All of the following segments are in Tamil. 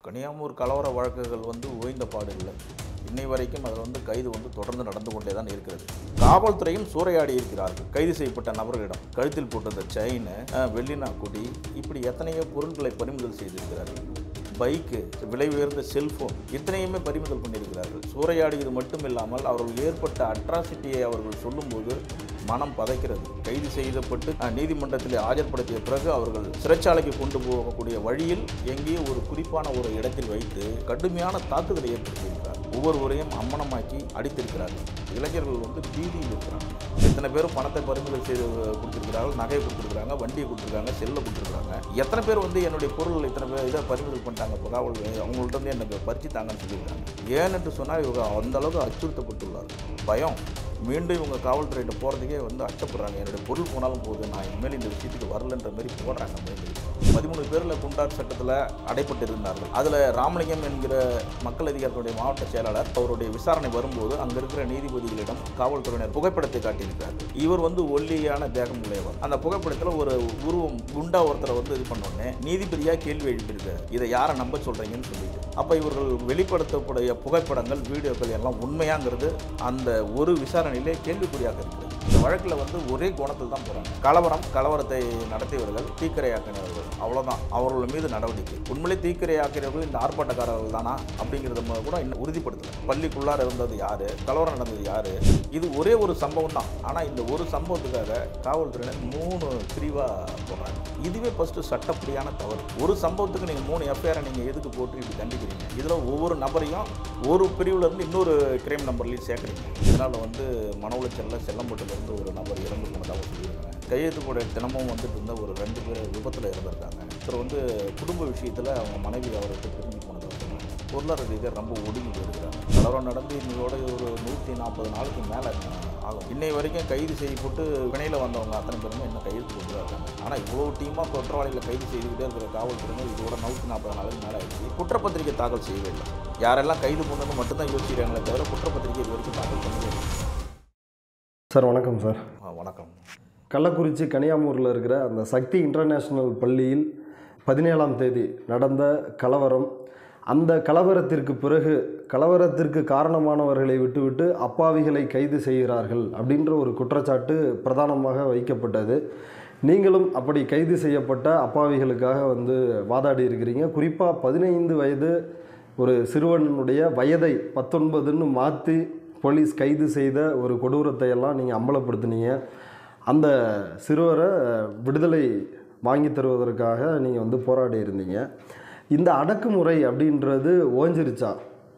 கனியாமூர் கலவர வழக்குகள் ஓய்ந்த பாடு இல்லை. இன்னை வரைக்கும் அது கைது தொடர்ந்து நடந்து கொண்டே தான் இருக்கிறது. காவல்துறையும் சூறையாடி இருக்கிறார்கள். கைது செய்யப்பட்ட நபர்களிடம் கழுத்தில் போட்டிருந்த செயின், வெள்ளினா கொடி, இப்படி எத்தனையோ பொருட்களை பறிமுதல் செய்திருக்கிறார்கள். பைக்கு, விலை உயர்ந்த செல்போன், இத்தனையுமே பறிமுதல் பண்ணியிருக்கிறார்கள். சூறையாடியது மட்டும் இல்லாமல் அவர்கள் ஏற்பட்ட அட்ராசிட்டியை அவர்கள் சொல்லும்போது மனம் பதைக்கிறது. கைது செய்யப்பட்டு நீதிமன்றத்தில் ஆஜர்படுத்திய பிறகு அவர்கள் சிறைச்சாலைக்கு கொண்டு போகக்கூடிய வழியில் எங்கேயோ ஒரு குறிப்பான ஒரு இடத்தில் வைத்து கடுமையான தாக்குதலை ஏற்படுத்தியிருக்கிறார். ஒவ்வொருவரையும் அம்மனமாக்கி அடித்திருக்கிறார்கள். இளைஞர்கள் பீதியில் இருக்கிறாங்க. எத்தனை பேரும் பணத்தை பறிமுதல் செய்து கொடுத்துருக்கிறார்கள், நகையை கொடுத்துருக்காங்க, வண்டியை கொடுத்துருக்காங்க, செல்லை கொடுத்துருக்காங்க. எத்தனை பேர் என்னுடைய பொருள் இத்தனை பேர் இதை பறிமுதல் பண்ணிட்டாங்க, காவல் அவங்கள்ட்ட எனக்கு பறிச்சுட்டாங்கன்னு சொல்லியிருக்காங்க. ஏன்னு சொன்னால் இவங்க அந்த அளவுக்கு அச்சுறுத்தப்பட்டுள்ளார். பயம், மீண்டும் இவங்க காவல்துறையிட்ட போகிறதுக்கே அச்சப்படுறாங்க. என்னுடைய பொருள் போனாலும் போது, நான் இனிமேல் இந்த விஷயத்துக்கு வரலன்ற மாதிரி போடுறாங்க. மீண்டும் 13 பேரில் குண்டார் சட்டத்தில் அடைப்பட்டு இருந்தார்கள். அதில் ராமலிங்கம் என்கிற மக்கள் அதிகாரத்துடைய மாவட்ட செயலாளர் அவருடைய விசாரணை வரும்போது அங்கே இருக்கிற நீதிபதிகளிடம் காவல்துறையினர் புகைப்படத்தை காட்டியிருக்கிறார். இவர் ஒல்லியான தேகம் உடையவர். அந்த புகைப்படத்தில் ஒரு உருவம் குண்டா ஒருத்தரை இது பண்ணோடனே நீதிபதியாக கேள்வி எழுப்பியிருக்காரு, இதை யாரை நம்ப சொல்கிறீங்கன்னு சொல்லிட்டு. அப்போ இவர்கள் வெளிப்படுத்தக்கூடிய புகைப்படங்கள், வீடியோக்கள் எல்லாம் உண்மையாங்கிறது அந்த ஒரு விசாரணையிலே கேள்விக்குறியாக இருக்கிறது. இந்த வழக்கில் ஒரே கோணத்தில் தான் போகிறாங்க. கலவரத்தை நடத்தியவர்கள் தீக்கிரையாக்கினவர்கள், அவ்வளோதான். அவர்கள் மீது நடவடிக்கை. உண்மையிலே தீக்கிரையாக்கிறவர்கள் இந்த ஆர்ப்பாட்டக்காரர்கள் தானா அப்படிங்கிறத கூட இன்னும் உறுதிப்படுத்தலை. பள்ளிக்குள்ளார இருந்தது யார், கலவரம் நடந்தது யார், இது ஒரே ஒரு சம்பவம் தான். ஆனால் இந்த ஒரு சம்பவத்துக்காக காவல்துறையினர் 3 பிரிவாக போடுறாங்க. இதுவே ஃபஸ்ட்டு சட்டப்படியான தவறு. ஒரு சம்பவத்துக்கு நீங்கள் 3 எஃப்ஐஆரை நீங்கள் எதுக்கு போட்டு இப்படி தண்டிக்கிறீங்க? இதில் ஒவ்வொரு நபரையும் ஒரு பிரிவுலேருந்து இன்னொரு கிரைம் நம்பர்லையும் சேர்க்குறீங்க. இதனால் மன உளைச்சலில் செல்லம்பட்டிலிருந்து ஒரு நபர் இறந்து போனதாக சொல்லியிருக்காங்க. கையெழுத்து போட தினமும் இருந்த ஒரு 2 பேர் விபத்தில் இறந்துருக்காங்க. ஒருத்தர் குடும்ப விஷயத்தில் அவங்க மனைவி அவர்கிட்ட பிரிஞ்சு போனதாக சொன்னாங்க. பொருளாதார ரீதியாக ரொம்ப ஒடுங்கி போயிருக்கிறாங்க. கலவரம் நடந்து இன்னையோட ஒரு 140 நாளுக்கு மேலே ஆகும். இன்னை வரைக்கும் கைது செய்யப்பட்டு பிணையில் வந்தவங்க அத்தனை பேருமே இன்னும் கையெழுத்து கொண்டு தான் இருக்காங்க. ஆனால் இவ்வளோ டீமாக குற்றவாளிகளை கைது செய்துக்கிட்டே இருக்கிற காவல்துறையினர் இதோட 140 நாளுக்கு மேலே ஆயிடுச்சு. குற்றப்பத்திரிகை தாக்கல் செய்யவே இல்லை. யாரெல்லாம் கைது பண்ணணும்னு மட்டும்தான் யோசிக்கிறாங்களே தவிர குற்றப்பத்திரிகை இது வரைக்கும் தாக்கல் பண்ணவே இல்லை. சார் வணக்கம் சார். வணக்கம். கள்ளக்குறிச்சி கனியாமூரில் இருக்கிற அந்த சக்தி இன்டர்நேஷ்னல் பள்ளியில் 17ஆம் தேதி நடந்த கலவரம், அந்த கலவரத்திற்கு பிறகு கலவரத்திற்கு காரணமானவர்களை விட்டுவிட்டு அப்பாவிகளை கைது செய்கிறார்கள் அப்படின்ற ஒரு குற்றச்சாட்டு பிரதானமாக வைக்கப்பட்டது. நீங்களும் அப்படி கைது செய்யப்பட்ட அப்பாவிகளுக்காக வாதாடி இருக்கிறீங்க. குறிப்பாக 15 வயது ஒரு சிறுவனுடைய வயதை 19ன்னு மாற்றி போலீஸ் கைது செய்த ஒரு கொடூரத்தை எல்லாம் நீங்கள் அம்பலப்படுத்தினீங்க. அந்த சிறுவரை விடுதலை வாங்கி தருவதற்காக நீங்கள் போராடி இருந்தீங்க. இந்த அடக்குமுறை அப்படின்றது ஓஞ்சிருச்சா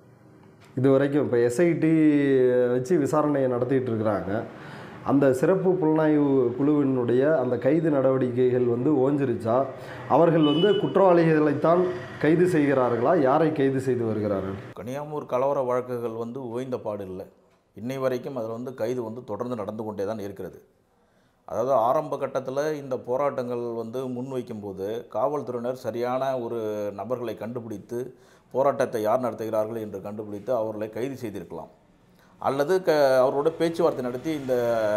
இது வரைக்கும்? இப்போ எஸ்ஐடி வச்சு விசாரணையை நடத்திட்டு இருக்கிறாங்க. அந்த சிறப்பு புலனாய்வு குழுவினுடைய அந்த கைது நடவடிக்கைகள் ஓஞ்சிருச்சா? அவர்கள் குற்றவாளிகளைத்தான் கைது செய்கிறார்களா? யாரை கைது செய்து வருகிறார்கள்? கனியாமூர் கலவர வழக்குகள் ஓய்ந்த பாடு இல்லை. இன்னை வரைக்கும் அதில் கைது தொடர்ந்து நடந்து கொண்டே தான் இருக்கிறது. அதாவது ஆரம்ப கட்டத்தில் இந்த போராட்டங்கள் முன்வைக்கும்போது காவல்துறையினர் சரியான ஒரு நபர்களை கண்டுபிடித்து போராட்டத்தை யார் நடத்துகிறார்கள் என்று கண்டுபிடித்து அவர்களை கைது செய்திருக்கலாம். அல்லது அவரோட பேச்சுவார்த்தை நடத்தி இந்த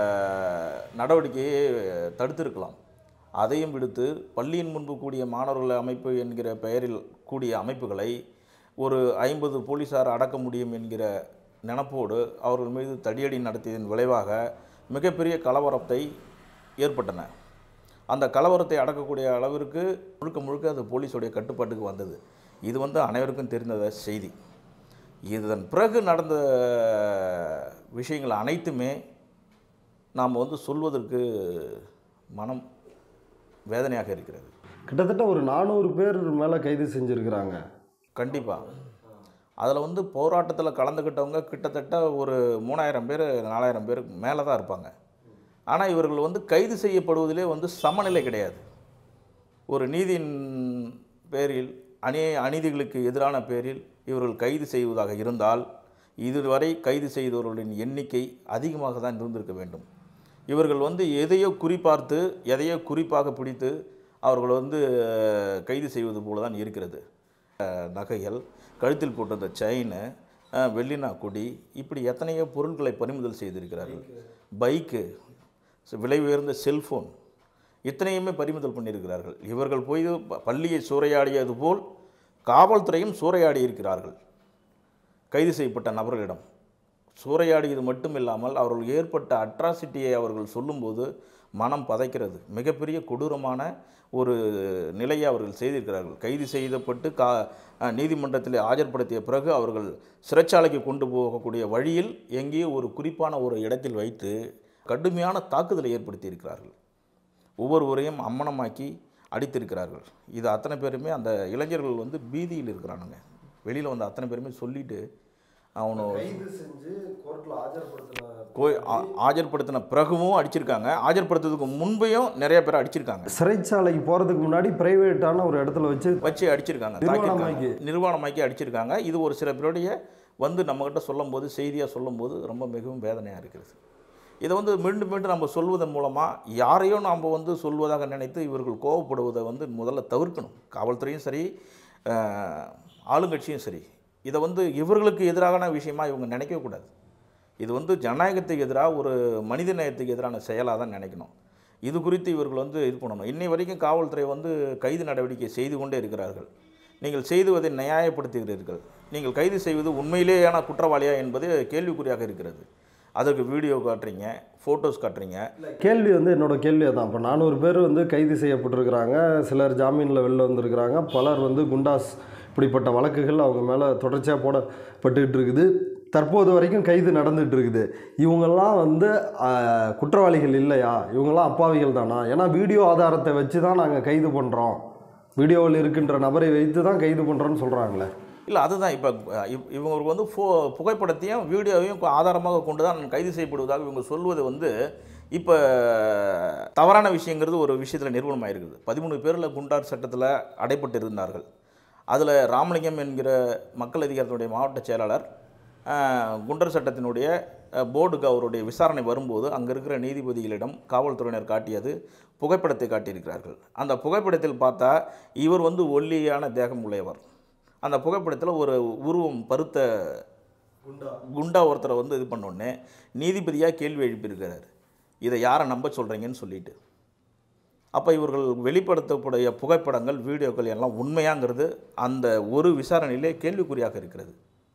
நடவடிக்கையை தடுத்திருக்கலாம். அதையும் விடுத்து பள்ளியின் முன்பு கூடிய மாணவர்கள் அமைப்பு என்கிற பெயரில் கூடிய அமைப்புகளை ஒரு 50 போலீஸார் அடக்க முடியும் என்கிற நினப்போடு அவர்கள் மீது தடியடி நடத்தியதன் விளைவாக மிகப்பெரிய கலவரத்தை ஏற்பட்டன. அந்த கலவரத்தை அடக்கக்கூடிய அளவிற்கு முழுக்க அது போலீஸுடைய கட்டுப்பாட்டுக்கு வந்தது. இது அனைவருக்கும் தெரிந்த செய்தி. இதன் பிறகு நடந்த விஷயங்கள் அனைத்துமே நாம் சொல்வதற்கு மனம் வேதனையாக இருக்கிறது. கிட்டத்தட்ட ஒரு 400 பேர் மேலே கைது செஞ்சுருக்கிறாங்க. கண்டிப்பாக. அதில் போராட்டத்தில் கலந்துக்கிட்டவங்க கிட்டத்தட்ட ஒரு 3000 பேர் 4000 பேருக்கு மேலே தான் இருப்பாங்க. ஆனால் இவர்கள் கைது செய்யப்படுவதிலே சமநிலை கிடையாது. ஒரு நீதியின் பேரில் அநீதிகளுக்கு எதிரான பேரில் இவர்கள் கைது செய்வதாக இருந்தால் இதுவரை கைது செய்தவர்களின் எண்ணிக்கை அதிகமாக தான் இருந்திருக்க வேண்டும். இவர்கள் எதையோ குறிப்பார்த்து எதையோ குறிப்பாக பிடித்து அவர்கள் கைது செய்வது போல தான் இருக்கிறது. நகைகள், கழுத்தில் போட்டிருந்த செயின், வெள்ளினா கொடி, இப்படி எத்தனையோ பொருட்களை பறிமுதல் செய்திருக்கிறார்கள். பைக்கு, விலை உயர்ந்த செல்ஃபோன், இத்தனையுமே பறிமுதல் பண்ணியிருக்கிறார்கள். இவர்கள் போய் பள்ளியை சூறையாடியது போல் காவல்துறையும் சூறையாடி இருக்கிறார்கள் கைது செய்யப்பட்ட நபர்களிடம். சூறையாடியது மட்டும் இல்லாமல் அவர்கள் ஏற்பட்ட அட்ராசிட்டியை அவர்கள் சொல்லும்போது மனம் பதைக்கிறது. மிகப்பெரிய கொடூரமான ஒரு நிலையை அவர்கள் செய்திருக்கிறார்கள். கைது செய்யப்பட்டு நீதிமன்றத்தில் ஆஜர்படுத்திய பிறகு அவர்கள் சிறைச்சாலைக்கு கொண்டு போகக்கூடிய வழியில் எங்கேயோ ஒரு குறிப்பான ஒரு இடத்தில் வைத்து கடுமையான தாக்குதலை ஏற்படுத்தியிருக்கிறார்கள். ஒவ்வொருவரையும் அம்மனமாக்கி அடித்திருக்கிறார்கள். இது அத்தனை பேருமே அந்த இளைஞர்கள் வந்து பீதியில் இருக்கிறானுங்க. வெளியில் வந்து அத்தனை பேருமே சொல்லிட்டு அவனை ஆஜர்படுத்தின பிறகும் அடிச்சிருக்காங்க. ஆஜர்படுத்துறதுக்கு முன்பையும் நிறைய பேர் அடிச்சிருக்காங்க. சிறைச்சாலைக்கு போகிறதுக்கு முன்னாடி பிரைவேட்டான ஒரு இடத்துல வச்சு அடிச்சிருக்காங்க, நிர்வாணமாக்கி அடிச்சிருக்காங்க. இது ஒரு சில பேருடைய வந்து நம்மகிட்ட சொல்லும்போது, செய்தியாக சொல்லும்போது ரொம்ப மிகவும் வேதனையாக இருக்கிறது. இதை வந்து மீண்டும் மீண்டும் நம்ம சொல்வதன் மூலமாக யாரையும் நாம் வந்து சொல்வதாக நினைத்து இவர்கள் கோவப்படுவதை வந்து முதல்ல தவிர்க்கணும். காவல்துறையும் சரி, ஆளுங்கட்சியும் சரி, இதை வந்து இவர்களுக்கு எதிரான விஷயமாக இவங்க நினைக்கவே கூடாது. இது வந்து ஜனநாயகத்துக்கு எதிராக, ஒரு மனித நேயத்துக்கு எதிரான செயலாக தான் நினைக்கணும். இது குறித்து இவர்கள் வந்து இது பண்ணணும். இன்னை வரைக்கும் காவல்துறை வந்து கைது நடவடிக்கை செய்து கொண்டே இருக்கிறார்கள். நீங்கள் செய்துவதை நியாயப்படுத்துகிறீர்கள். நீங்கள் கைது செய்வது உண்மையிலேயான குற்றவாளியா என்பது கேள்விக்குறியாக இருக்கிறது. அதற்கு வீடியோ காட்டுறீங்க, ஃபோட்டோஸ் காட்டுறீங்க. கேள்வி வந்து என்னோட கேள்வியை தான். இப்போ 400 பேர் வந்து கைது செய்யப்பட்டிருக்கிறாங்க. சிலர் ஜாமீனில் வெளில வந்திருக்கிறாங்க. பலர் வந்து குண்டாஸ் இப்படிப்பட்ட வழக்குகள் அவங்க மேலே தொடர்ச்சியாக போடப்பட்டுக்கிட்டு இருக்குது. தற்போது வரைக்கும் கைது நடந்துகிட்டு இருக்குது. இவங்கெல்லாம் வந்து குற்றவாளிகள் இல்லையா? இவங்கெல்லாம் அப்பாவிகள் தானா? ஏன்னா வீடியோ ஆதாரத்தை வச்சு தான் நாங்கள் கைது பண்ணுறோம், வீடியோவில் இருக்கின்ற நபரை வைத்து தான் கைது பண்ணுறோன்னு சொல்கிறாங்களே. இல்லை, அதுதான் இப்போ இவங்களுக்கு வந்து புகைப்படத்தையும் வீடியோவையும் ஆதாரமாக கொண்டு தான் கைது செய்யப்படுவதாக இவங்க சொல்வது வந்து இப்போ தவறான விஷயங்கிறது ஒரு விஷயத்தில் நிறுவனமாக இருக்குது. 13 பேரில் குண்டார் சட்டத்தில் அடைப்பட்டு இருந்தார்கள். அதில் ராமலிங்கம் என்கிற மக்கள் அதிகாரத்தினுடைய மாவட்ட செயலாளர் குண்டர் சட்டத்தினுடைய போர்டுக்கு அவருடைய விசாரணை வரும்போது அங்கே இருக்கிற நீதிபதிகளிடம் காவல்துறையினர் காட்டியது புகைப்படத்தை காட்டியிருக்கிறார்கள். அந்த புகைப்படத்தில் பார்த்தா இவர் வந்து ஒல்லியான தேகம் உடையவர். அந்த புகைப்படத்தில் ஒரு உருவம் பருத்த குண்டா ஒருத்தரை வந்து இது பண்ணோடனே நீதிபதியாக கேள்வி எழுப்பியிருக்கிறார், இதை யாரை நம்ப சொல்கிறீங்கன்னு சொல்லிட்டு. அப்போ இவர்கள் வெளிப்படுத்தக்கூடிய புகைப்படங்கள், வீடியோக்கள் எல்லாம் உண்மையாங்கிறது அந்த ஒரு விசாரணையிலே கேள்விக்குறியாக இருக்கிறது.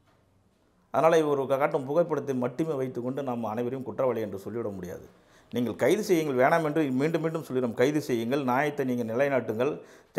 அதனால் இவர் காட்டும் புகைப்படத்தை மட்டுமே வைத்துக்கொண்டு நாம் அனைவரையும் குற்றவாளி என்று சொல்லிவிட முடியாது. நீங்கள் கைது செய்யுங்கள், வேணாம் என்று மீண்டும் மீண்டும் சொல்லிடும். கைது செய்யுங்கள், நியாயத்தை நீங்கள் நிலைநாட்டுங்கள்,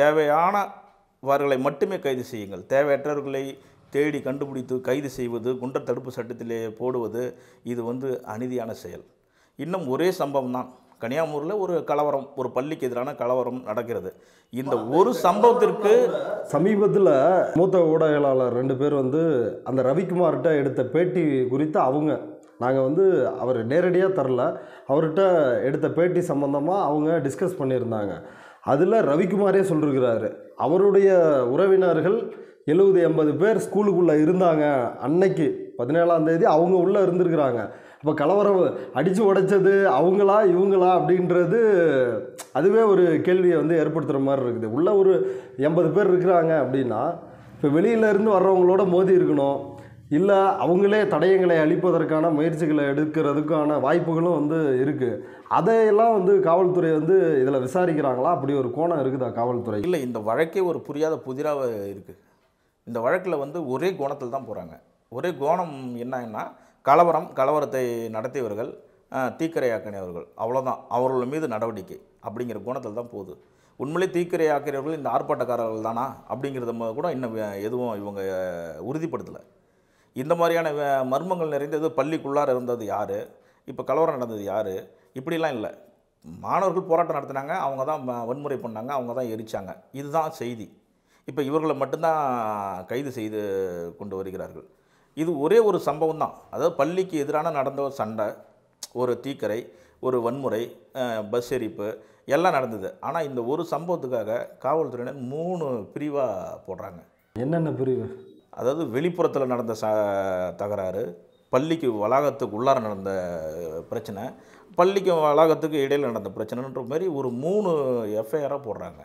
தேவையானவர்களை மட்டுமே கைது செய்யுங்கள். தேவையற்றவர்களை தேடி கண்டுபிடித்து கைது செய்வது, குண்டர் தடுப்பு சட்டத்திலே போடுவது, இது வந்து அநீதியான செயல். இன்னும் ஒரே சம்பவம் தான். கன்னியாகுமரியில் ஒரு கலவரம், ஒரு பள்ளிக்கு எதிரான கலவரம் நடக்கிறது. இந்த ஒரு சம்பவத்திற்கு சமீபத்தில் மூத்த ஊடகவியலாளர் 2 பேர் வந்து அந்த ரவிக்குமார்கிட்ட எடுத்த பேட்டி குறித்து நாங்கள் வந்து அவர் நேரடியாக தரல, அவர்கிட்ட எடுத்த பேட்டி சம்பந்தமாக அவங்க டிஸ்கஸ் பண்ணியிருந்தாங்க. அதில் ரவிக்குமாரே சொல்லியிருக்கிறாரு, அவருடைய உறவினர்கள் 70-80 பேர் ஸ்கூலுக்குள்ளே இருந்தாங்க அன்னைக்கு 17ஆம் தேதி அவங்க உள்ளே இருந்திருக்கிறாங்க. இப்போ கலவரம் அடித்து உடைச்சது அவங்களா இவங்களா அப்படின்றது அதுவே ஒரு கேள்வியை வந்து ஏற்படுத்துகிற மாதிரி இருக்குது. உள்ளே ஒரு 80 பேர் இருக்கிறாங்க அப்படின்னா இப்போ வெளியிலேருந்து வர்றவங்களோட மோதி இருக்கணும், இல்லை அவங்களே தடயங்களை அழிப்பதற்கான முயற்சிகளை எடுக்கிறதுக்கான வாய்ப்புகளும் வந்து இருக்குது. அதையெல்லாம் வந்து காவல்துறை வந்து இதில் விசாரிக்கிறாங்களா? அப்படி ஒரு கோணம் இருக்குதா காவல்துறை? இல்லை, இந்த வழக்கே ஒரு புரியாத புதிராக இருக்குது. இந்த வழக்கில் வந்து ஒரே கோணத்தில் தான் போகிறாங்க. ஒரே கோணம் என்னன்னா, கலவரத்தை நடத்தியவர்கள் தீக்கிரையாக்கினவர்கள், அவ்வளோதான், அவர்கள் மீது நடவடிக்கை அப்படிங்கிற கோணத்தில் தான் போகுது. உண்மையிலே தீக்கிரையாக்கிறவர்கள் இந்த ஆர்ப்பாட்டக்காரர்கள் தானா அப்படிங்கிறத கூட இன்னும் எதுவும் இவங்க உறுதிப்படுத்தலை. இந்த மாதிரியான மர்மங்கள் நிறைந்தது. பள்ளிக்குள்ளார இருந்தது யார், இப்போ கலவரம் நடந்தது யார், இப்படிலாம் இல்லை. மாணவர்கள் போராட்டம் நடத்தினாங்க, அவங்க தான் வன்முறை பண்ணாங்க, அவங்க தான் எரிச்சாங்க, இதுதான் செய்தி. இப்போ இவர்களை மட்டும்தான் கைது செய்து கொண்டு வருகிறார்கள். இது ஒரே ஒரு சம்பவம் தான். அதாவது பள்ளிக்கு எதிரான நடந்த ஒரு சண்டை, ஒரு தீக்கரை, ஒரு வன்முறை, பஸ் எரிப்பு எல்லாம் நடந்தது. ஆனால் இந்த ஒரு சம்பவத்துக்காக காவல்துறையினர் 3 பிரிவாக போடுறாங்க. என்னென்ன பிரிவு? அதாவது வெளிப்புறத்தில் நடந்த தகராறு, பள்ளிக்கு வளாகத்துக்கு உள்ளார நடந்த பிரச்சனை, பள்ளிக்கு வளாகத்துக்கு இடையில் நடந்த பிரச்சனைன்ற மாதிரி ஒரு 3 எஃப்ஐஆராக போடுறாங்க.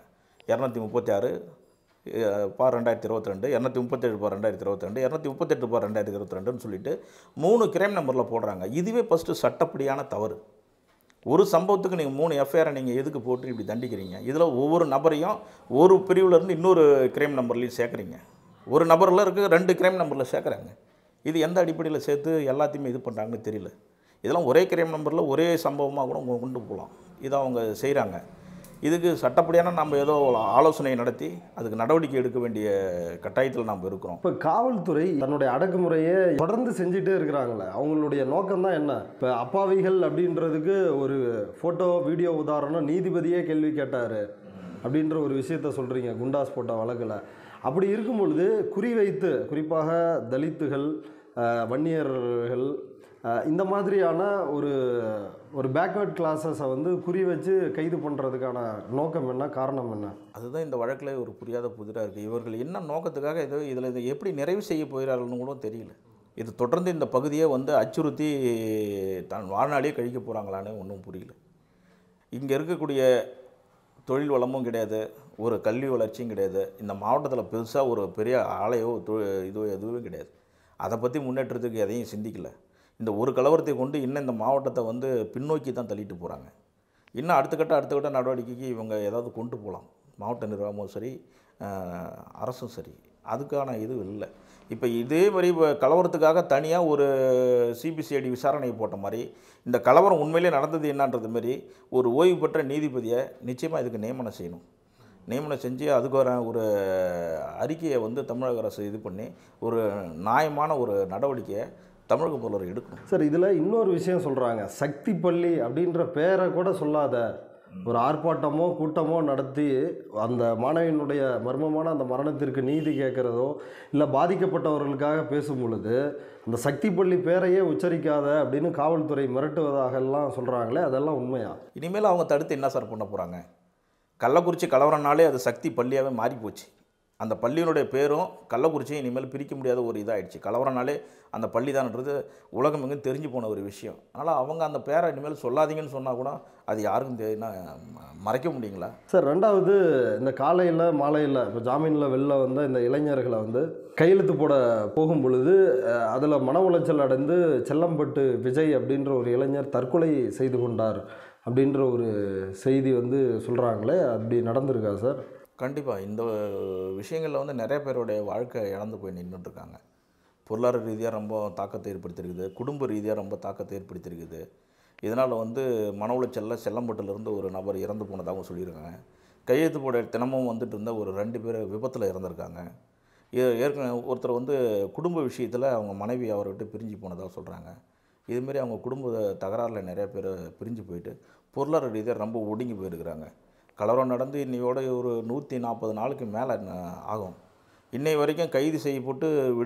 236 2022, 237 2022, 238 2022ன்னு சொல்லிட்டு 3 கிரைம் நம்பரில் போடுறாங்க. இதுவே ஃபஸ்ட்டு சட்டப்படியான தவறு. ஒரு சம்பவத்துக்கு நீங்கள் 3 எஃப்ஐஆரை நீங்கள் எதுக்கு போட்டு இப்படி தண்டிக்கிறீங்க? இதில் ஒவ்வொரு நபரையும் ஒரு பிரிவுலேருந்து இன்னொரு கிரைம் நம்பர்லையும் சேர்க்குறீங்க. ஒரு நபரில் இருக்க 2 கிரைம் நம்பரில் சேர்க்குறாங்க. இது எந்த அடிப்படையில் சேர்த்து எல்லாத்தையுமே இது பண்ணுறாங்கன்னு தெரியல. இதெல்லாம் ஒரே கிரைம் நம்பரில் ஒரே சம்பவமாக கூட கொண்டு போகலாம். இதை அவங்க செய்கிறாங்க. இதுக்கு சட்டப்படியான நம்ம ஏதோ ஆலோசனை நடத்தி அதுக்கு நடவடிக்கை எடுக்க வேண்டிய கட்டாயத்தில் நாம் இருக்கிறோம். இப்போ காவல்துறை தன்னுடைய அடக்குமுறையை தொடர்ந்து செஞ்சுட்டே இருக்கிறாங்களே, அவங்களுடைய நோக்கம் தான் என்ன? இப்போ அப்பாவிகள் அப்படின்றதுக்கு ஒரு ஃபோட்டோ வீடியோ உதாரணம் நீதிபதியே கேள்வி கேட்டார் அப்படின்ற ஒரு விஷயத்த சொல்கிறீங்க குண்டாஸ் போட்ட வழக்கில். அப்படி இருக்கும் பொழுது குறிவைத்து குறிப்பாக தலித்துகள், வன்னியர்கள், இந்த மாதிரியான ஒரு பேக்வேர்ட் கிளாஸஸை வந்து குறி வச்சு கைது பண்ணுறதுக்கான நோக்கம் என்ன, காரணம் என்ன? அதுதான் இந்த வழக்கில் ஒரு புரியாத புதிராக இருக்குது. இவர்கள் என்ன நோக்கத்துக்காக இதை எப்படி நிறைவு செய்ய போகிறார்கள்னு கூட தெரியல. இது தொடர்ந்து இந்த பகுதியை வந்து அச்சுறுத்தி தான் வாழ்நாளையே கழிக்க போகிறாங்களான்னு ஒன்றும் புரியல. இங்கே இருக்கக்கூடிய தொழில் வளமும் கிடையாது, ஒரு கல்வி வளர்ச்சியும் கிடையாது. இந்த மாவட்டத்தில் பெருசாக ஒரு பெரிய ஆலையோ எதுவும் கிடையாது. அதை பற்றி முன்னேற்றத்துக்கு எதையும் சிந்திக்கல. இந்த ஒரு கலவரத்தை கொண்டு இன்னும் இந்த மாவட்டத்தை வந்து பின்னோக்கி தான் தள்ளிட்டு போகிறாங்க. இன்னும் அடுத்த கட்ட நடவடிக்கைக்கு இவங்க ஏதாவது கொண்டு போகலாம். மாவட்ட நிர்வாகமும் சரி, அரசும் சரி, அதுக்கான இது இல்லை. இப்போ இதே மாதிரி கலவரத்துக்காக தனியாக ஒரு சிபிசிஐடி விசாரணை போட்ட மாதிரி இந்த கலவரம் உண்மையிலே நடந்தது என்னன்றது மாரி ஒரு ஓய்வு பெற்ற நீதிபதியை நிச்சயமாக இதுக்கு நியமனம் செய்யணும். நியமனம் செஞ்சு அதுக்கு ஒரு அறிக்கையை வந்து தமிழக அரசு இது பண்ணி ஒரு நியாயமான ஒரு நடவடிக்கையை தமிழக முதல்வர் எடுக்கணும். சார், இதில் இன்னொரு விஷயம் சொல்கிறாங்க. சக்தி பள்ளி அப்படின்ற பேரை கூட சொல்லாத ஒரு ஆர்ப்பாட்டமோ கூட்டமோ நடத்தி அந்த மாணவியினுடைய மர்மமான அந்த மரணத்திற்கு நீதி கேட்குறதோ இல்லை பாதிக்கப்பட்டவர்களுக்காக பேசும் பொழுது அந்த சக்தி பள்ளி பேரையே உச்சரிக்காத அப்படின்னு காவல்துறை மிரட்டுவதாகலாம் சொல்கிறாங்களே, அதெல்லாம் உண்மையா? இனிமேல் அவங்க தடுத்து என்ன சார் பண்ண போகிறாங்க? கள்ளக்குறிச்சி கலவரம்னாலே அது சக்தி பள்ளியாகவே மாறிப்போச்சு. அந்த பள்ளியினுடைய பேரும் கள்ளக்குறிச்சியும் இனிமேல் பிரிக்க முடியாத ஒரு இதாகிடுச்சு. கலவரம்னாலே அந்த பள்ளி தான்ன்றது உலகம் எங்கும் தெரிஞ்சு போன ஒரு விஷயம். அதனால் அவங்க அந்த பேரை இனிமேல் சொல்லாதீங்கன்னு சொன்னால் கூட அது யாருக்கும் மறைக்க முடியுங்களா? சார், ரெண்டாவது இந்த காலையில் மாலையில் இப்போ ஜாமீனில் வெளில வந்த இந்த இளைஞர்களை வந்து கையெழுத்து போட போகும் பொழுது அதில் மன உளைச்சல் அடைந்து செல்லம்பட்டு விஜய் அப்படின்ற ஒரு இளைஞர் தற்கொலை செய்து கொண்டார் அப்படின்ற ஒரு செய்தி வந்து சொல்கிறாங்களே, அப்படி நடந்திருக்கா சார்? கண்டிப்பாக இந்த விஷயங்களில் வந்து நிறைய பேருடைய வாழ்க்கை இழந்து போய் நின்றுட்டுருக்காங்க. பொருளாதார ரீதியாக ரொம்ப தாக்கத்தை ஏற்படுத்தியிருக்குது, குடும்ப ரீதியாக ரொம்ப தாக்கத்தை ஏற்படுத்தியிருக்குது. இதனால் வந்து மன உளைச்சலில் செல்லம்பட்டிலிருந்து ஒரு நபர் இறந்து போனதாகவும் சொல்லியிருக்காங்க. கையெழுத்து போட தினமும் வந்துட்டு இருந்த ஒரு 2 பேர் விபத்தில் இறந்துருக்காங்க. ஏற்கனவே ஒருத்தர் வந்து குடும்ப விஷயத்தில் அவங்க மனைவி அவரை விட்டு பிரிஞ்சு போனதாக சொல்கிறாங்க. இதுமாரி அவங்க குடும்ப தகராறில் நிறைய பேர் பிரிஞ்சு போயிட்டு பொருளாதார ரீதியாக ரொம்ப ஒடுங்கி போயிருக்கிறாங்க. கலவரம் நடந்து இன்னையோட ஒரு 140 நாளுக்கு மேலே ஆகும். இன்னை வரைக்கும் கைது செய்யப்பட்டு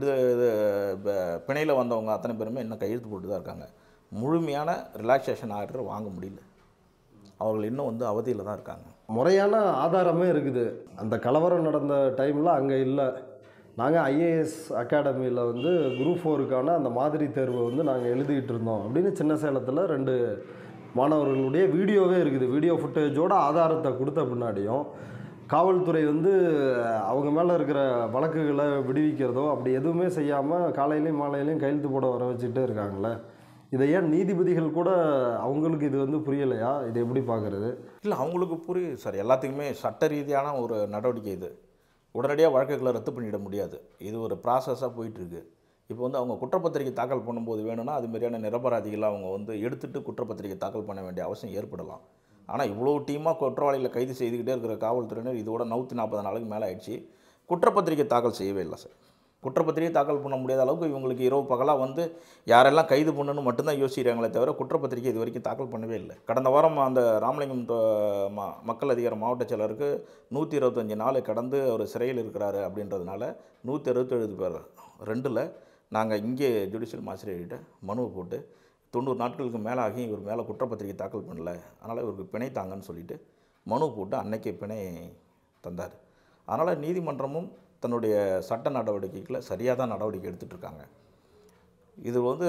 பிணையில் வந்தவங்க அத்தனை பேருமே இன்னும் கையெழுத்து போட்டு தான் இருக்காங்க. முழுமையான ரிலாக்ஸேஷன் ஆர்டர் வாங்க முடியல. அவர்கள் இன்னும் வந்து அவதியில் தான் இருக்காங்க. முறையான ஆதாரமே இருக்குது. அந்த கலவரம் நடந்த டைமில் அங்கே இல்லை. நாங்கள் ஐஏஎஸ் அகாடமியில் வந்து குரூப் 4க்கான அந்த மாதிரி தேர்வை வந்து நாங்கள் எழுதிக்கிட்டு இருந்தோம் அப்படின்னு சின்ன சேலத்தில் 2 மாணவர்களுடைய வீடியோவே இருக்குது. வீடியோ ஃபுட்டேஜோட ஆதாரத்தை கொடுத்த பின்னாடியும் காவல்துறை வந்து அவங்க மேலே இருக்கிற வழக்குகளை விடுவிக்கிறதோ அப்படி எதுவுமே செய்யாமல் காலையிலையும் மாலையிலையும் கையெழுத்து போட வர வச்சுட்டே இருக்காங்களே. இதை ஏன் நீதிபதிகள் கூட அவங்களுக்கு இது வந்து புரியலையா? இதை எப்படி பார்க்குறது? இல்லை, அவங்களுக்கு புரியுது சார். எல்லாத்துக்குமே சட்ட ரீதியான ஒரு நடவடிக்கை இது. உடனடியாக வழக்குகளை ரத்து பண்ணிட முடியாது. இது ஒரு ப்ராசஸாக போயிட்டுருக்கு. இப்போ வந்து அவங்க குற்றப்பத்திரிகை தாக்கல் பண்ணும்போது வேணும்னா அதுமாரியான நிரபராதிகளை அவங்க வந்து எடுத்துகிட்டு குற்றப்பத்திரிகை தாக்கல் பண்ண வேண்டிய அவசியம் ஏற்படலாம். ஆனால் இவ்வளோ டீமாக குற்றவாளிகளை கைது செய்துக்கிட்டே இருக்கிற காவல்துறையினர் இதோட 140 நாளுக்கு மேலே ஆயிடுச்சு. குற்றப்பத்திரிகை தாக்கல் செய்யவே இல்லை சார். குற்றப்பத்திரிகை தாக்கல் பண்ண முடியாத அளவுக்கு இவங்களுக்கு இரவு பகலாக வந்து யாரெல்லாம் கைது பண்ணணும்னு மட்டும்தான் யோசிக்கிறாங்களே தவிர குற்றப்பத்திரிகை இது வரைக்கும் தாக்கல் பண்ணவே இல்லை. கடந்த வாரம் அந்த ராமலிங்கம் மக்கள் அதிகார மாவட்ட செயலருக்கு 125 நாள் கடந்து அவர் சிறையில் இருக்கிறாரு அப்படின்றதுனால 167 பேர் 2ல் நாங்கள் இங்கே ஜுடிஷியல் மாஜிஸ்ட்ரேட்கிட்ட மனுவை போட்டு 90 நாட்களுக்கு மேலே ஆகி இவர் மேலே குற்றப்பத்திரிகை தாக்கல் பண்ணல, அதனால் இவருக்கு பிணை தாங்கன்னு சொல்லிவிட்டு மனு போட்டு அன்னைக்கே பிணை தந்தார். அதனால் நீதிமன்றமும் தன்னுடைய சட்ட நடவடிக்கைகளை சரியாக தான் நடவடிக்கை எடுத்துகிட்ருக்காங்க. இது வந்து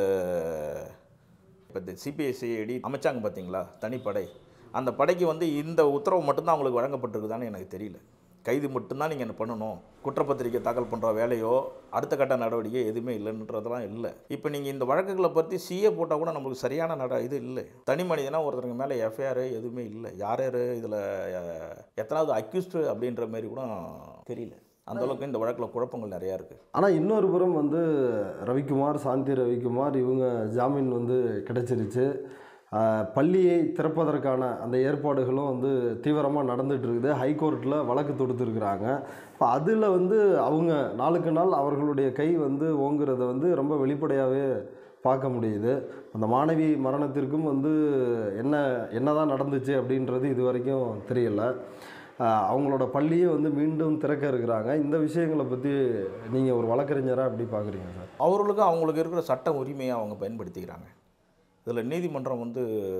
இப்போ இந்த சிபிஐசிஐடி அமைச்சாங்க பார்த்தீங்களா, தனிப்படை, அந்த படைக்கு வந்து இந்த உத்தரவு மட்டும்தான் அவங்களுக்கு வழங்கப்பட்டிருக்குதான்னு எனக்கு தெரியல. கைது மட்டும்தான் நீங்கள் என்ன பண்ணணும், குற்றப்பத்திரிக்கை தாக்கல் பண்ணுற வேலையோ அடுத்த கட்ட நடவடிக்கை எதுவுமே இல்லைன்றதெல்லாம் இல்லை. இப்போ நீங்கள் இந்த வழக்குகளை பற்றி சிஏ போட்டால் கூட நம்மளுக்கு சரியான இது இல்லை. தனி மனிதனாக ஒருத்தருக்கு மேலே எஃப்ஐஆர் எதுவுமே இல்லை. யார் யார் இதில் எத்தனாவது அக்யூஸ்டு அப்படின்ற மாதிரி கூட தெரியல. அந்தளவுக்கு இந்த வழக்கில் குழப்பங்கள் நிறையா இருக்குது. ஆனால் இன்னொரு புறம் வந்து ரவிக்குமார், சாந்தி ரவிக்குமார் இவங்க ஜாமீன் வந்து கிடைச்சிருச்சு. பள்ளியை திறப்பதற்கான அந்த ஏற்பாடுகளும் வந்து தீவிரமாக நடந்துகிட்டு இருக்குது. ஹைகோர்ட்டில் வழக்கு தொடுத்துருக்குறாங்க. இப்போ அதில் வந்து அவங்க நாளுக்கு நாள் அவர்களுடைய கை வந்து ஓங்குறத வந்து ரொம்ப வெளிப்படையாகவே பார்க்க முடியுது. அந்த மாணவி மரணத்திற்கும் வந்து என்ன தான் நடந்துச்சு அப்படின்றது இது வரைக்கும் தெரியலை. அவங்களோட பள்ளியை வந்து மீண்டும் திறக்க இருக்கிறாங்க. இந்த விஷயங்களை பற்றி நீங்கள் ஒரு வழக்கறிஞராக எப்படி பார்க்குறீங்க சார்? அவங்களுக்கு இருக்கிற சட்ட உரிமையை அவங்க பயன்படுத்திக்கிறாங்க. இதில் நீதிமன்றம் வந்து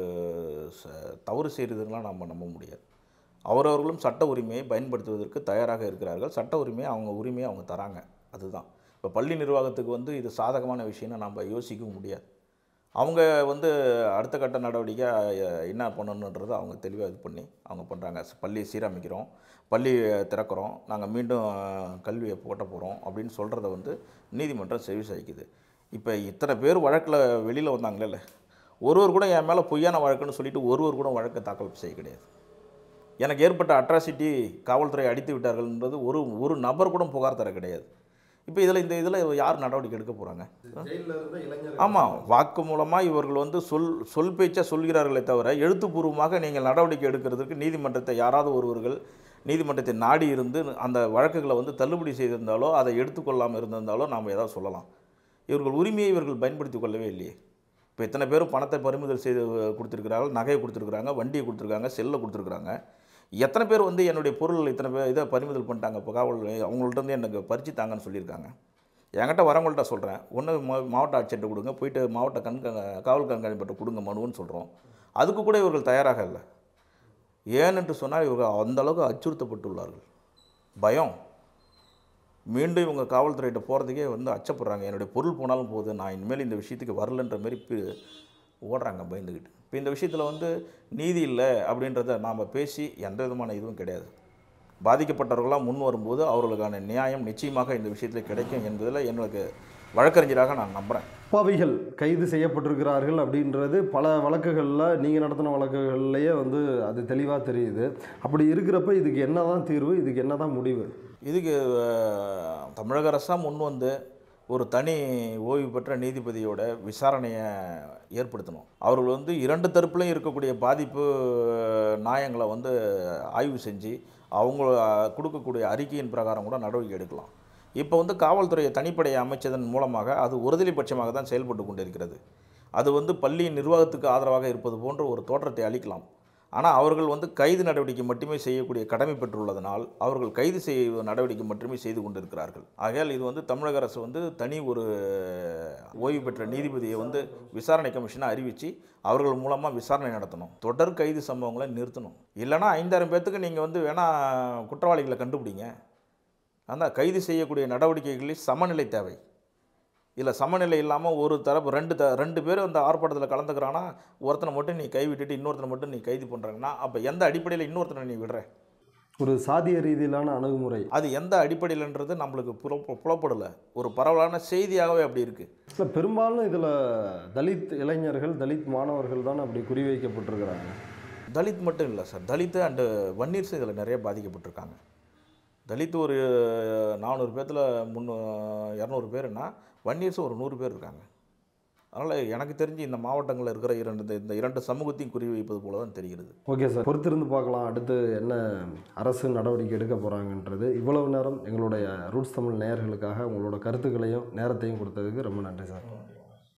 தவறு செய்கிறதுலாம் நம்ம நம்ப முடியாது. அவரவர்களும் சட்ட உரிமையை பயன்படுத்துவதற்கு தயாராக இருக்கிறார்கள். சட்ட உரிமையை அவங்க தராங்க. அதுதான் இப்போ பள்ளி நிர்வாகத்துக்கு வந்து இது சாதகமான விஷயம்னு நம்ம யோசிக்கவும் முடியாது. அவங்க வந்து அடுத்த கட்ட நடவடிக்கை என்ன பண்ணணுன்றதை அவங்க தெளிவாக இது பண்ணி அவங்க பண்ணுறாங்க. பள்ளியை சீரமைக்கிறோம், பள்ளியை திறக்கிறோம், நாங்கள் மீண்டும் கல்வியை போட்ட போகிறோம் அப்படின்னு சொல்கிறத வந்து நீதிமன்றம் செவி சாய்க்குது. இப்போ இத்தனை பேர் வழக்கில் வெளியில் வந்தாங்களே, ஒருவர் கூட என் மேலே பொய்யான வழக்குன்னு சொல்லிட்டு ஒருவர் கூட வழக்கை தாக்கல் செய்ய கிடையாது. எனக்கு ஏற்பட்ட அட்ராசிட்டி, காவல்துறை அடித்து விட்டார்கள்ன்றது ஒரு நபர் கூட புகார் தர கிடையாது. இப்போ இதில் யார் நடவடிக்கை எடுக்க போகிறாங்க? ஆமாம், வாக்கு மூலமாக இவர்கள் வந்து சொல் பேச்சாக சொல்கிறார்களே தவிர எழுத்துப்பூர்வமாக நீங்கள் நடவடிக்கை எடுக்கிறதுக்கு நீதிமன்றத்தை யாராவது ஒருவர்கள் நீதிமன்றத்தை நாடி இருந்து அந்த வழக்குகளை வந்து தள்ளுபடி செய்திருந்தாலோ அதை எடுத்துக்கொள்ளாமல் இருந்திருந்தாலோ நாம் ஏதாவது சொல்லலாம். இவர்கள் உரிமையை இவர்கள் பயன்படுத்தி கொள்ளவே இல்லையே. இப்போ இத்தனை பேரும் பணத்தை பறிமுதல் செய்து கொடுத்துருக்குறாங்க, நகையை கொடுத்துருக்குறாங்க, வண்டியை கொடுத்துருக்காங்க, செல்லை கொடுத்துருக்குறாங்க. எத்தனை பேர் வந்து என்னுடைய பொருள் இத்தனை பேர் இதை பறிமுதல் பண்ணிட்டாங்க. இப்போ காவல் அவங்கள்ட்ட வந்து எனக்கு பறிச்சு தாங்கன்னு சொல்லியிருக்காங்க. என்கிட்ட வரவங்கள்ட்ட சொல்கிறேன், ஒன்று மாவட்ட ஆட்சியர்கிட்ட கொடுங்க, போயிட்டு மாவட்ட காவல் கண்காணிப்பட்ட கொடுங்க மனுன்னு சொல்கிறோம். அதுக்கு கூட இவர்கள் தயாராக இல்லை. ஏனென்று சொன்னால் இவர்கள் அந்தளவுக்கு அச்சுறுத்தப்பட்டுள்ளார்கள். பயம், மீண்டும் இவங்க காவல்துறையிட்ட போகிறதுக்கே வந்து அச்சப்படுறாங்க. என்னுடைய பொருள் போனாலும் போகுது, நான் இனிமேல் இந்த விஷயத்துக்கு வரலன்ற மாரி ஓடுறாங்க பயந்துக்கிட்டு. இப்போ இந்த விஷயத்தில் வந்து நீதி இல்லை அப்படின்றத நாம் பேசி எந்த விதமான இதுவும் கிடையாது. பாதிக்கப்பட்டவர்களாக முன் வரும்போது அவர்களுக்கான நியாயம் நிச்சயமாக இந்த விஷயத்தில் கிடைக்கும் என்பதில் எனக்கு வழக்கறிஞராக நான் நம்புகிறேன். அப்பாவிகள் கைது செய்யப்பட்டிருக்கிறார்கள் அப்படின்றது பல வழக்குகளில், நீங்கள் நடத்தின வழக்குகள்லேயே வந்து அது தெளிவாக தெரியுது. அப்படி இருக்கிறப்ப இதுக்கு என்ன தான் தீர்வு, இதுக்கு என்ன தான் முடிவு? இதுக்கு தமிழக அரசாக முன் வந்து ஒரு தனி ஓய்வு பெற்ற நீதிபதியோட விசாரணையை ஏற்படுத்தணும். அவர்கள் வந்து இரண்டு தரப்புலையும் இருக்கக்கூடிய பாதிப்பு நியாயங்களை வந்து ஆய்வு செஞ்சு அவங்க கொடுக்கக்கூடிய அறிக்கையின் பிரகாரம் கூட நடவடிக்கை எடுக்கலாம். இப்போ வந்து காவல்துறையை தனிப்படையை அமைச்சதன் மூலமாக அது ஒருதலை பட்சமாக தான் செயல்பட்டு கொண்டிருக்கிறது. அது வந்து பள்ளியின் நிர்வாகத்துக்கு ஆதரவாக இருப்பது போன்ற ஒரு தோற்றத்தை அளிக்கலாம். ஆனால் அவர்கள் வந்து கைது நடவடிக்கை மட்டுமே செய்யக்கூடிய கடமை பெற்றுள்ளதனால் அவர்கள் கைது செய்ய நடவடிக்கை மட்டுமே செய்து கொண்டிருக்கிறார்கள். ஆகையால் இது வந்து தமிழக அரசு வந்து தனி ஒரு ஓய்வு பெற்ற நீதிபதியை வந்து விசாரணை கமிஷனை அறிவித்து அவர்கள் மூலமாக விசாரணை நடத்தணும். தொடர் கைது சம்பவங்களை நிறுத்தணும். இல்லைனா 5000 பேர்த்துக்கு நீங்கள் வந்து வேணால் குற்றவாளிகளை கண்டுபிடிங்க. அந்த கைது செய்யக்கூடிய நடவடிக்கைகளில் சமநிலை தேவை. இல்லை சமநிலை இல்லாமல் ஒரு தரப்பு ரெண்டு பேர் அந்த ஆர்ப்பாட்டத்தில் கலந்துக்கிறான்னா ஒருத்தனை மட்டும் நீ கைவிட்டுட்டு இன்னொருத்தனை மட்டும் நீ கைது பண்ணுறாங்கன்னா அப்போ எந்த அடிப்படையில் இன்னொருத்தனை நீ விடுற? ஒரு சாதிய ரீதியிலான அணுகுமுறை. அது எந்த அடிப்படையில்ன்றது நம்மளுக்கு புலப்படலை. ஒரு பரவலான செய்தியாகவே அப்படி இருக்குது. இல்லை, பெரும்பாலும் இதில் தலித் இளைஞர்கள், தலித் மாணவர்கள் தான் அப்படி குறிவைக்கப்பட்டிருக்கிறாங்க. தலித் மட்டும் இல்லை சார், தலித்து அண்டு வன்னியர்ஸும் இதில் நிறைய பாதிக்கப்பட்டிருக்காங்க. தலித்து ஒரு 400 பேர்த்தில் 200 பேருன்னா வன்னியர்ஸும் ஒரு 100 பேர் இருக்காங்க. அதனால் எனக்கு தெரிஞ்சு இந்த மாவட்டங்களில் இருக்கிற இந்த இரண்டு சமூகத்தையும் குறிவைப்பது போல தான் தெரிகிறது. ஓகே சார், பொறுத்திருந்து பார்க்கலாம் அடுத்து என்ன அரசு நடவடிக்கை எடுக்க போகிறாங்கன்றது. இவ்வளவு நேரம் எங்களுடைய ரூட்ஸ் தமிழ் நேயர்களுக்காக உங்களோட கருத்துக்களையும் நேரத்தையும் கொடுத்ததுக்கு ரொம்ப நன்றி சார்.